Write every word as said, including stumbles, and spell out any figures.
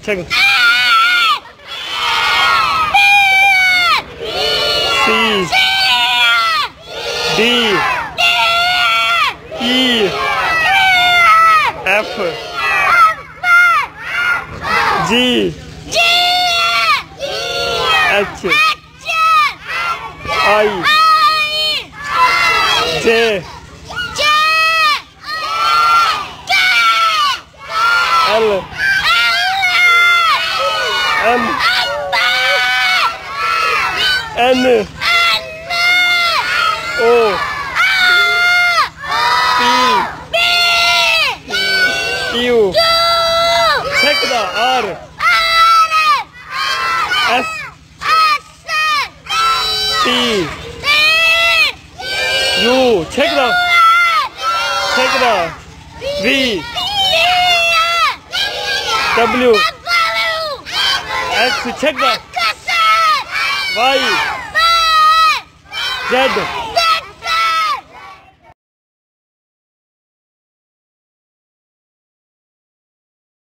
check. C D E F G H I J L M N O P Q check the R S T U check the check the V W X check the Y Z